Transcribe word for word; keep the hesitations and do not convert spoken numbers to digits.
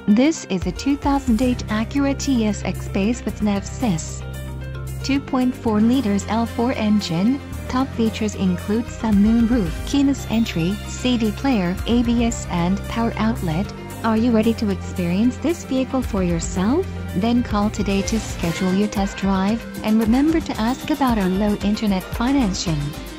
This is a two thousand eight Acura T S X base with Nav.Sys. two point four liters L four engine. Top features include some moonroof, keyless entry, C D player, A B S and power outlet. Are you ready to experience this vehicle for yourself? Then call today to schedule your test drive, and remember to ask about our low internet financing.